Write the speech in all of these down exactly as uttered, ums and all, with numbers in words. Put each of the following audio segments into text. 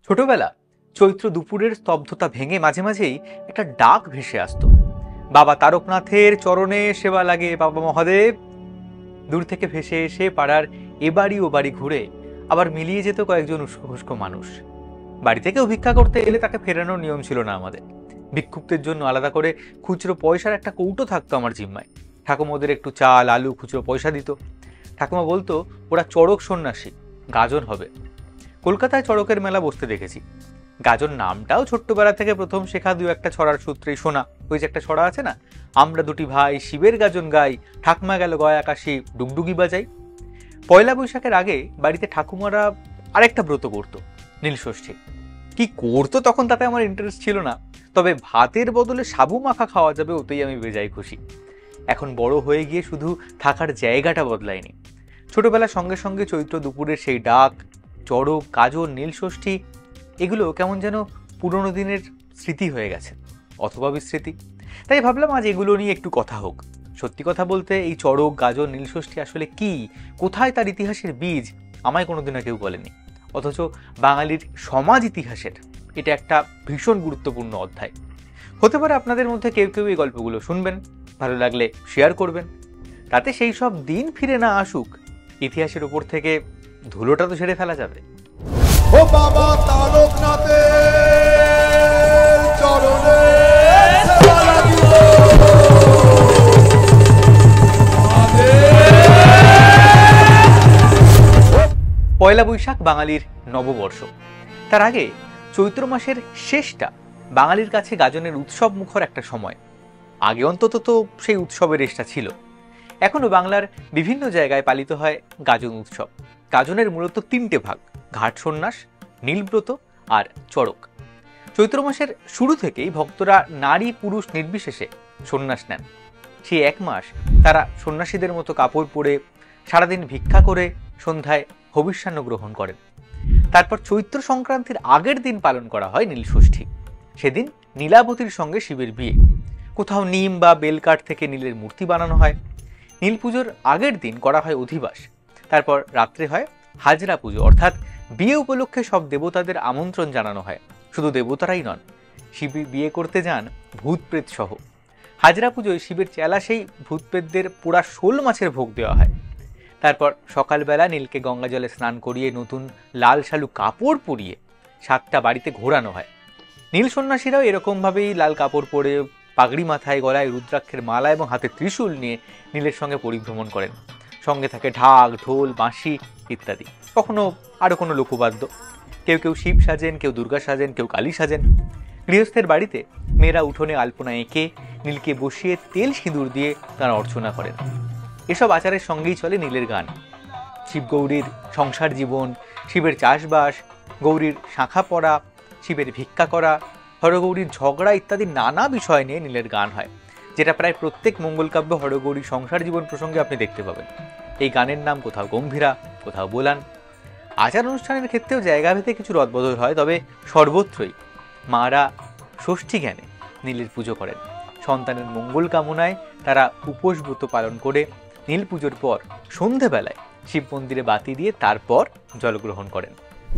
ছোটবেলা চৈত্র দুপুরের স্তব্ধতা ভেঙে মাঝে মাঝেই একটা ডাক ভেসে আসতো, বাবা তারকনাথের চরণে সেবা লাগে বাবা মহাদেব। দূর থেকে ভেসে এসে পাড়ার এ বাড়ি ও বাড়ি ঘুরে আবার মিলিয়ে যেত কয়েকজন উস্কো খুস্কো মানুষ। বাড়ি থেকেও ভিক্ষা করতে এলে তাকে ফেরানোর নিয়ম ছিল না আমাদের। ভিক্ষুকদের জন্য আলাদা করে খুচরো পয়সার একটা কৌটো থাকতো আমার জিম্মায়। ঠাকুমা ওদের একটু চাল আলু খুচরো পয়সা দিত। ঠাকুমা বলতো ওরা চড়ক সন্ন্যাসী, গাজন হবে। কলকাতায় চড়কের মেলা বসতে দেখেছি। গাজন নামটাও ছোট্টবেলা থেকে প্রথম শেখা দু একটা ছড়ার সূত্রেই শোনা। ওই যে একটা ছড়া আছে না, আমরা দুটি ভাই শিবের গাজন গাই, ঠাকুমা গেল গয় আকাশি ডুগডুগি বাজাই। পয়লা বৈশাখের আগে বাড়িতে ঠাকুমারা আরেকটা ব্রত করতো, নীলষষ্ঠী। কি করতো তখন তাতে আমার ইন্টারেস্ট ছিল না, তবে ভাতের বদলে সাবু মাখা খাওয়া যাবে ওতেই আমি বেজায় খুশি। এখন বড় হয়ে গিয়ে শুধু থাকার জায়গাটা বদলায়নি। ছোটবেলার সঙ্গে সঙ্গে চৈত্র দুপুরের সেই ডাক, চড়ক, গাজন, নীলষষ্ঠী এগুলো কেমন যেন পুরোনো দিনের স্মৃতি হয়ে গেছে, অথবা বিস্মৃতি। তাই ভাবলাম আজ এগুলো নিয়ে একটু কথা হোক। সত্যি কথা বলতে এই চড়ক, গাজন, নীলষষ্ঠী আসলে কি, কোথায় তার ইতিহাসের বীজ আমায় কোনোদিনও কেউ বলেনি। অথচ বাঙালির সমাজ ইতিহাসের এটা একটা ভীষণ গুরুত্বপূর্ণ অধ্যায়। হতে পারে আপনাদের মধ্যে কেউ কেউ এই গল্পগুলো শুনবেন, ভালো লাগলে শেয়ার করবেন। তাতে সেই সব দিন ফিরে না আসুক, ইতিহাসের উপর থেকে ধুলোটা তো ঝেড়ে ফেলা যাবে। ও বাবা তারকনাথের চরণে সেবা লাগিব। পয়লা বৈশাখ বাঙালির নববর্ষ। তার আগে চৈত্র মাসের শেষটা বাঙালির কাছে গাজনের উৎসব মুখর একটা সময়। আগে অন্তত তো সেই উৎসবের রেশটা ছিল। এখনো বাংলার বিভিন্ন জায়গায় পালিত হয় গাজন উৎসব। গাজনের মূলত তিনটে ভাগ: ঘাট সন্ন্যাস, নীলব্রত আর চড়ক। চৈত্র মাসের শুরু থেকেই ভক্তরা নারী পুরুষ নির্বিশেষে সন্ন্যাস নেন। সেই এক মাস তারা সন্ন্যাসীদের মতো কাপড় পরে সারাদিন ভিক্ষা করে সন্ধ্যায় হবিষ্যান্ন গ্রহণ করেন। তারপর চৈত্র সংক্রান্তির আগের দিন পালন করা হয় নীলষষ্ঠী। সেদিন নীলাবতীর সঙ্গে শিবের বিয়ে। কোথাও নিম বা বেলকাঠ থেকে নীলের মূর্তি বানানো হয়। নীল পুজোর আগের দিন করা হয় অধিবাস। তারপর রাত্রে হয় হাজরা পুজো, অর্থাৎ বিয়ে উপলক্ষে সব দেবতাদের আমন্ত্রণ জানানো হয়। শুধু দেবতারাই নন, শিব বিয়ে করতে যান ভূত প্রেত সহ। হাজরা পুজোয় শিবের চেলা সেই ভূত প্রেতদের পোড়া শোল মাছের ভোগ দেওয়া হয়। তারপর সকালবেলা নীলকে গঙ্গা জলে স্নান করিয়ে নতুন লাল শালু কাপড় পরিয়ে সাতটা বাড়িতে ঘোরানো হয়। নীল সন্ন্যাসীরাও এরকমভাবেই লাল কাপড় পরে, পাগড়ি মাথায়, গলায় রুদ্রাক্ষের মালা এবং হাতে ত্রিশূল নিয়ে নীলের সঙ্গে পরিভ্রমণ করেন। সঙ্গে থাকে ঢাক, ঢোল, বাঁশি ইত্যাদি, কখনো আরও কোনো লোকবাদ্য। কেউ কেউ শিব সাজেন, কেউ দুর্গা সাজেন, কেউ কালী সাজেন। গৃহস্থের বাড়িতে মেয়েরা উঠোনে আলপনা এঁকে নীলকে বসিয়ে তেল সিঁদুর দিয়ে তারা অর্চনা করেন। এসব আচারের সঙ্গেই চলে নীলের গান। শিব গৌরীর সংসার জীবন, শিবের চাষবাস, গৌরীর শাঁখা পড়া, শিবের ভিক্ষা করা, হরগৌরীর ঝগড়া ইত্যাদি নানা বিষয় নিয়ে নীলের গান হয়, যেটা প্রায় প্রত্যেক মঙ্গলকাব্য হরগৌরীর সংসার জীবন প্রসঙ্গে আপনি দেখতে পাবেন। এই গানের নাম কোথাও গম্ভীরা, কোথাও বোলান। আচার অনুষ্ঠানের ক্ষেত্রেও জায়গাভেদে কিছু রদবদল হয়, তবে সর্বত্রই মারা ষষ্ঠী জ্ঞানে নীলের পুজো করেন। সন্তানের মঙ্গল কামনায় তারা উপোস ব্রত পালন করে নীল পুজোর পর সন্ধেবেলায় শিব মন্দিরে বাতি দিয়ে তারপর জলগ্রহণ করেন।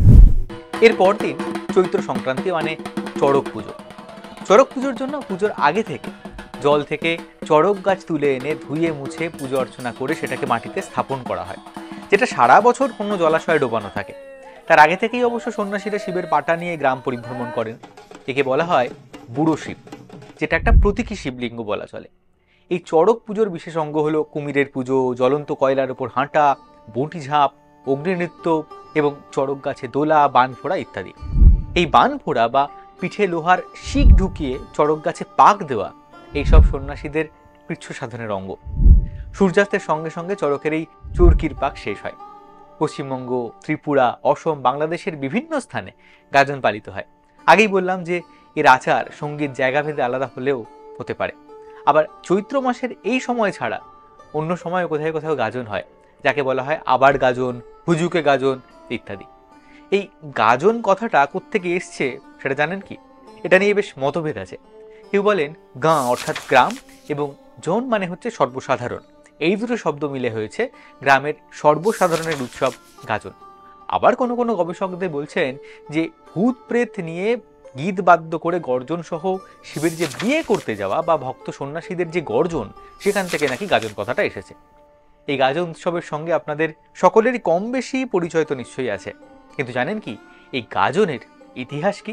এর পর দিন চৈত্র সংক্রান্তি, মানে চড়ক পুজো। চড়ক পুজোর জন্য পুজোর আগে থেকে জল থেকে চড়ক গাছ তুলে এনে ধুয়ে মুছে পুজো অর্চনা করে সেটাকে মাটিতে স্থাপন করা হয়, যেটা সারা বছর কোনো জলাশয়ে ডোবানো থাকে। তার আগে থেকেই অবশ্য সন্ন্যাসীরা শিবের পাটা নিয়ে গ্রাম পরিভ্রমণ করেন। একে বলা হয় বুড়ো শিব, যেটা একটা প্রতীকী শিবলিঙ্গ বলা চলে। এই চড়ক পুজোর বিশেষ অঙ্গ হলো কুমিরের পুজো, জ্বলন্ত কয়লার ওপর হাঁটা, বঁটি ঝাঁপ, অগ্নিনৃত্য এবং চড়ক গাছে দোলা, বান ফোড়া ইত্যাদি। এই বান ফোড়া বা পিঠে লোহার শিক ঢুকিয়ে চড়ক গাছে পাক দেওয়া এইসব সন্ন্যাসীদের কৃচ্ছ সাধনের অঙ্গ। সূর্যাস্তের সঙ্গে সঙ্গে চড়কের এই চরকির পাক শেষ হয়। পশ্চিমবঙ্গ, ত্রিপুরা, অসম, বাংলাদেশের বিভিন্ন স্থানে গাজন পালিত হয়। আগেই বললাম যে এর আচার সঙ্গীত জায়গাভেদে আলাদা হলেও হতে পারে। আবার চৈত্র মাসের এই সময় ছাড়া অন্য সময় কোথায় কোথাও গাজন হয়, যাকে বলা হয় আবার গাজন, হুজুকে গাজন ইত্যাদি। এই গাজন কথাটা কোত্থেকে এসছে সেটা জানেন কি? এটা নিয়ে বেশ মতভেদ আছে। কেউ বলেন গাঁ অর্থাৎ গ্রাম, এবং জন মানে হচ্ছে সর্বসাধারণ। এই দুটো শব্দ মিলে হয়েছে গ্রামের সর্বসাধারণের উৎসব গাজন। আবার কোনো কোনো গবেষকদের বলছেন যে ভূত প্রেত নিয়ে গীত বাদ্য করে গর্জন সহ শিবের যে বিয়ে করতে যাওয়া বা ভক্ত সন্ন্যাসীদের যে গর্জন, সেখান থেকে নাকি গাজন কথাটা এসেছে। এই গাজন উৎসবের সঙ্গে আপনাদের সকলেরই কম বেশি পরিচয় তো নিশ্চয়ই আছে, কিন্তু জানেন কি এই গাজনের ইতিহাস কি?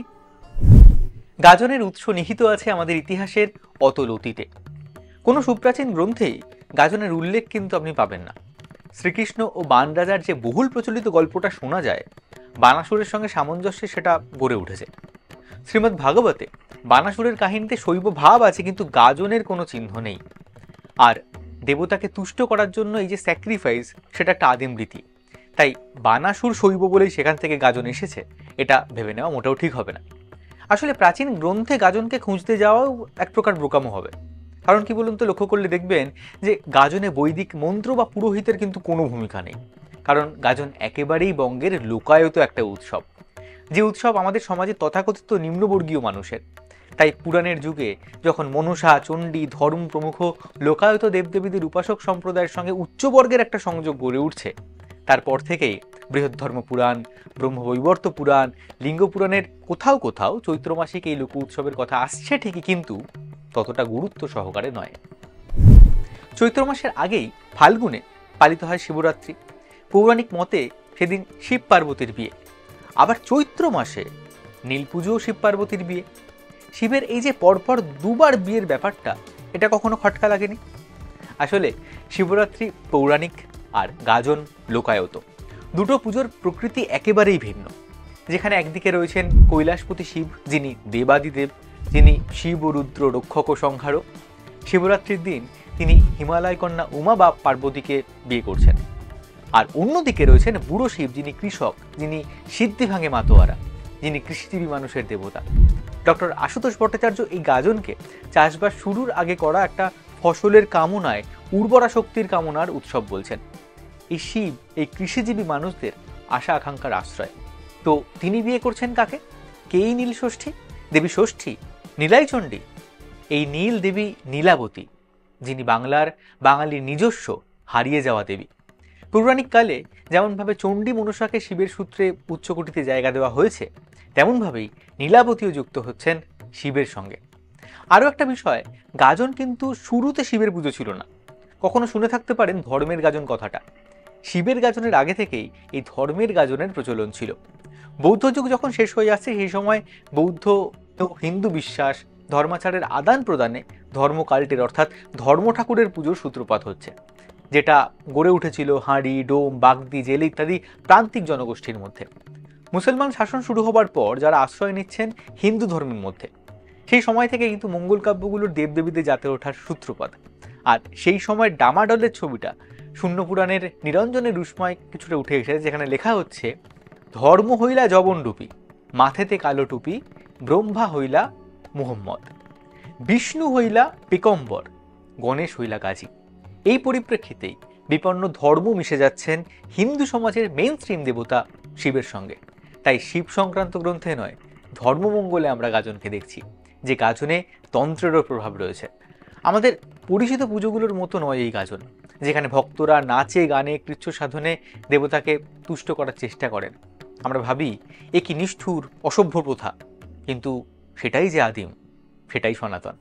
গাজনের উৎস নিহিত আছে আমাদের ইতিহাসের অতল অতীতে। কোনো সুপ্রাচীন গ্রন্থেই গাজনের উল্লেখ কিন্তু আপনি পাবেন না। শ্রীকৃষ্ণ ও বান রাজার যে বহুল প্রচলিত গল্পটা শোনা যায়, বানাসুরের সঙ্গে সামঞ্জস্যে সেটা গড়ে উঠেছে। শ্রীমদ্ ভাগবতে বানাসুরের কাহিনীতে শৈব ভাব আছে, কিন্তু গাজনের কোনো চিহ্ন নেই। আর দেবতাকে তুষ্ট করার জন্য এই যে স্যাক্রিফাইস, সেটা একটা আদিম রীতি। তাই বানাসুর শৈব বলেই সেখান থেকে গাজন এসেছে, এটা ভেবে নেওয়া মোটেও ঠিক হবে না। আসলে প্রাচীন গ্রন্থে গাজনকে খুঁজতে যাওয়াও এক প্রকার বোকামো হবে। কারণ কি বলুন তো, লক্ষ্য করলে দেখবেন যে গাজনে বৈদিক মন্ত্র বা পুরোহিতের কিন্তু কোনো ভূমিকা নেই। কারণ গাজন একেবারেই বঙ্গের লোকায়ত একটা উৎসব, যে উৎসব আমাদের সমাজে তথাকথিত নিম্নবর্গীয় মানুষের। তাই পুরাণের যুগে যখন মনসা, চণ্ডী, ধর্ম প্রমুখ লোকায়ত দেবদেবীদের উপাসক সম্প্রদায়ের সঙ্গে উচ্চবর্গের একটা সংযোগ গড়ে উঠছে, তারপর থেকেই বৃহদ্ধর্ম পুরাণ, ব্রহ্মবৈবর্ত পুরাণ, লিঙ্গ পুরাণের কোথাও কোথাও চৈত্র মাসিক এই লোক উৎসবের কথা আসছে ঠিকই, কিন্তু ততটা গুরুত্ব সহকারে নয়। চৈত্র মাসের আগেই ফাল্গুনে পালিত হয় শিবরাত্রি। পৌরাণিক মতে সেদিন শিব পার্বতীর বিয়ে। আবার চৈত্র মাসে নীল পুজো ও শিব পার্বতীর বিয়ে। শিবের এই যে পরপর দুবার বিয়ের ব্যাপারটা, এটা কখনো খটকা লাগেনি? আসলে শিবরাত্রি পৌরাণিক আর গাজন লোকায়ত, দুটো পুজোর প্রকৃতি একেবারেই ভিন্ন। যেখানে একদিকে রয়েছেন কৈলাসপতি শিব, যিনি দেবাদিদেব, যিনি শিব ও রুদ্র রক্ষক ও সংহারক। শিবরাত্রির দিন তিনি হিমালয় কন্যা উমা বা পার্বতীকে বিয়ে করছেন। আর অন্যদিকে রয়েছেন বুড়ো শিব, যিনি কৃষক, যিনি সিদ্ধি ভাঙে মাতোয়ারা, যিনি কৃষিজীবী মানুষের দেবতা। ডক্টর আশুতোষ ভট্টাচার্য এই গাজনকে চাষবাস শুরুর আগে করা একটা ফসলের কামনায়, উর্বরা শক্তির কামনার উৎসব বলছেন। এই শিব এই কৃষিজীবী মানুষদের আশা আকাঙ্ক্ষার আশ্রয়। তো তিনি বিয়ে করছেন কাকে? কেই নীল ষষ্ঠী? দেবী ষষ্ঠী? নীলাই চণ্ডী? এই নীল দেবী নীলাবতী, যিনি বাংলার বাঙালির নিজস্ব হারিয়ে যাওয়া দেবী। পৌরাণিক কালে যেমনভাবে চণ্ডী মনসাকে শিবের সূত্রে উচ্চকোটিতে জায়গা দেওয়া হয়েছে, তেমনভাবেই নীলাবতীও যুক্ত হচ্ছেন শিবের সঙ্গে। আরও একটা বিষয়, গাজন কিন্তু শুরুতে শিবের পুজো ছিল না। কখনো শুনে থাকতে পারেন ধর্মের গাজন কথাটা। শিবের গাজনের আগে থেকেই এই ধর্মের গাজনের প্রচলন ছিল। বৌদ্ধ যুগ যখন শেষ হয়ে যাচ্ছে, সেই সময় বৌদ্ধ ও হিন্দু বিশ্বাস, ধর্মাচারের আদান প্রদানে ধর্মকাল্টের অর্থাৎ ধর্ম ঠাকুরের পুজোর সূত্রপাত হচ্ছে, যেটা গড়ে উঠেছিল হাঁড়ি, ডোম, বাগদি, জেল ইত্যাদি প্রান্তিক জনগোষ্ঠীর মধ্যে। মুসলমান শাসন শুরু হবার পর যারা আশ্রয় নিচ্ছেন হিন্দু ধর্মের মধ্যে, সেই সময় থেকে কিন্তু মঙ্গল কাব্যগুলোর দেবদেবীদের জাতে ওঠার সূত্রপাত। আর সেই সময় ডামাডলের ছবিটা শূন্য পুরাণের নিরঞ্জনের রুষ্মায় কিছুটা উঠে এসেছে, যেখানে লেখা হচ্ছে, ধর্ম হইলা জবনডুপি, মাথেতে কালো টুপি, ব্রহ্মা হইলা মুহম্মদ, বিষ্ণু হইলা পিকম্বর, গণেশ হইলা গাজী। এই পরিপ্রেক্ষিতেই বিপন্ন ধর্ম মিশে যাচ্ছেন হিন্দু সমাজের মেইন স্ট্রিম দেবতা শিবের সঙ্গে। তাই শিব সংক্রান্ত গ্রন্থে নয়, ধর্মমঙ্গলে আমরা গাজনকে দেখছি, যে গাজনে তন্ত্রেরও প্রভাব রয়েছে। আমাদের পরিচিত পুজোগুলোর মতো নয় এই গাজন, যেখানে ভক্তরা নাচে গানে কৃচ্ছ সাধনে দেবতাকে তুষ্ট করার চেষ্টা করেন। আমরা ভাবি এ কি নিষ্ঠুর অসভ্য প্রথা, কিন্তু সেটাই যে আদিম, সেটাই সনাতন।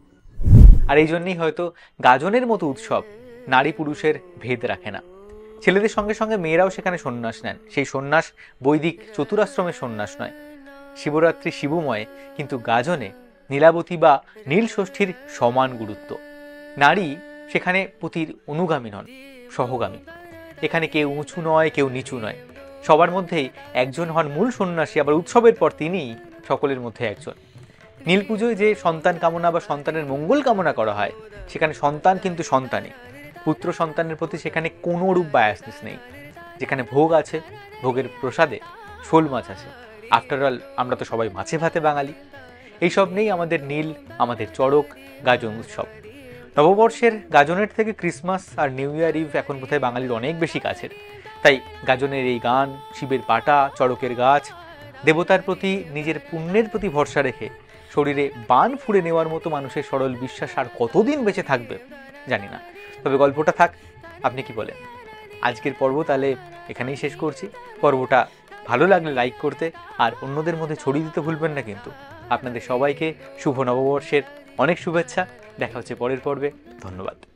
আর এই জন্যই হয়তো গাজনের মতো উৎসব নারী পুরুষের ভেদ রাখে না। ছেলেদের সঙ্গে সঙ্গে মেয়েরাও সেখানে সন্ন্যাস নেন। সেই সন্ন্যাস বৈদিক চতুরাশ্রমের সন্ন্যাস নয়। শিবরাত্রি শিবময়, কিন্তু গাজনে নীলাবতী বা নীল ষষ্ঠীর সমান গুরুত্ব। নারী সেখানে পতির অনুগামী নন, সহগামী। এখানে কেউ উঁচু নয়, কেউ নিচু নয়, সবার মধ্যেই একজন হন মূল সন্ন্যাসী। আবার উৎসবের পর তিনিই সকলের মধ্যে একজন। নীল পুজোয় যে সন্তান কামনা বা সন্তানের মঙ্গল কামনা করা হয়, সেখানে সন্তান কিন্তু সন্তানই। পুত্র সন্তানের প্রতি সেখানে কোনো রূপ বায়াসনেস নেই। যেখানে ভোগ আছে, ভোগের প্রসাদে শোল মাছ আছে। আফটার অল আমরা তো সবাই মাছে ভাতে বাঙালি। এইসব নেই আমাদের নীল, আমাদের চড়ক, গাজন উৎসব। নববর্ষের গাজনের থেকে ক্রিসমাস আর নিউ ইয়ার ইভ এখন বোধহয় বাঙালির অনেক বেশি কাছের। তাই গাজনের এই গান, শিবের পাটা, চড়কের গাছ, দেবতার প্রতি নিজের পুণ্যের প্রতি ভরসা রেখে শরীরে বান ফুঁড়ে নেওয়ার মতো মানুষের সরল বিশ্বাস আর কতদিন বেঁচে থাকবে জানি না। তবে গল্পটা থাক, আপনি কি বলেন? আজকের পর্ব তাহলে এখানেই শেষ করছি। পর্বটা ভালো লাগলে লাইক করতে আর অন্যদের মধ্যে ছড়িয়ে দিতে ভুলবেন না কিন্তু। আপনাদের সবাইকে শুভ নববর্ষের অনেক শুভেচ্ছা। দেখা হচ্ছে পরের পর্বে। ধন্যবাদ।